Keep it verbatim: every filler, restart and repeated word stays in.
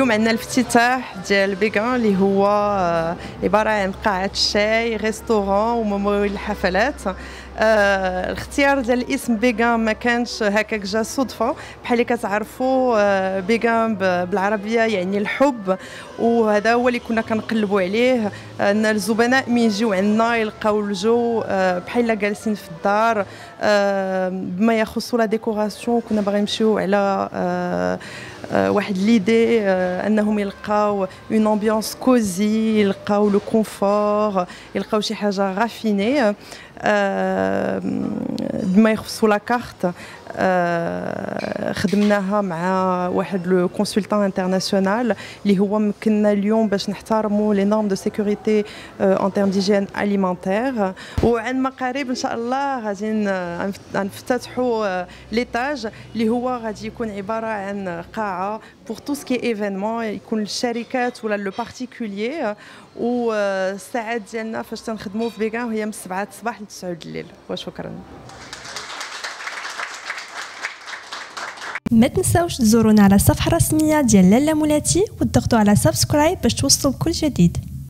اليوم عندنا الافتتاح ديال بيغان اللي هو عباره عن قاعه شاي ريستورون وممول الحفلات. آه الاختيار ديال الاسم بيغان ما كانش هكاك جا صدفه، بحال اللي كتعرفوا آه بيغان بالعربيه يعني الحب، وهذا هو اللي كنا كنقلبوا عليه. ان الزبناء من يجيو عندنا يلقاو الجو آه بحال جالسين في الدار. آه بما يخص لا ديكوراسيون كنا باغي نمشيو على آه آه واحد ليدي آه انهم يلقاو اون امبيونس كوزي، يلقاو لو كونفور، يلقاو شي حاجه رافيني. آه بما يخص لا كارت آه خدمناها مع واحد لو كونسلتان انترناسيونال اللي هو مكننا اليوم باش نحترموا لي نورم دو سيكوريتي ان تيرم ديجين اليمونتير. وعند ما قريب ان شاء الله غادي نفتتحوا ليتاج اللي هو غادي يكون عباره عن قاعه بور تو سكي ايفينمون، يكون للشركات ولا لو بارتيكوليي. والساعات ديالنا فاش تنخدموا في بيغان هي من سبعة الصباح ل تسعة الليل. وشكرا. ما تنساوش تزورونا على الصفحه الرسميه ديال لاله مولاتي وتضغطوا على سبسكرايب باش توصلوا بكل جديد.